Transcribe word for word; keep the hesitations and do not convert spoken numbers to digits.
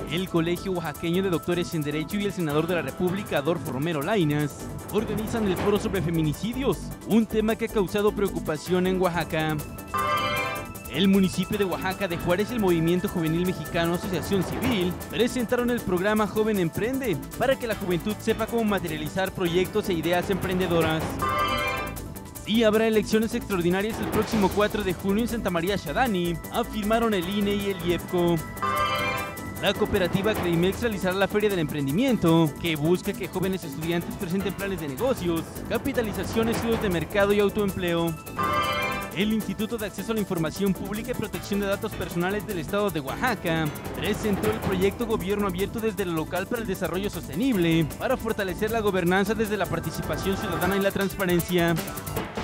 El Colegio Oaxaqueño de Doctores en Derecho y el senador de la República, Adolfo Romero Lainez, organizan el foro sobre feminicidios, un tema que ha causado preocupación en Oaxaca. El municipio de Oaxaca de Juárez y el Movimiento Juvenil Mexicano Asociación Civil presentaron el programa Joven Emprende para que la juventud sepa cómo materializar proyectos e ideas emprendedoras. Y habrá elecciones extraordinarias el próximo cuatro de junio en Santa María Xadani, afirmaron el I N E y el IEPCO. La cooperativa Creimex realizará la Feria del Emprendimiento, que busca que jóvenes estudiantes presenten planes de negocios, capitalización, estudios de mercado y autoempleo. El Instituto de Acceso a la Información Pública y Protección de Datos Personales del Estado de Oaxaca presentó el proyecto Gobierno Abierto desde lo local para el desarrollo sostenible, para fortalecer la gobernanza desde la participación ciudadana y la transparencia.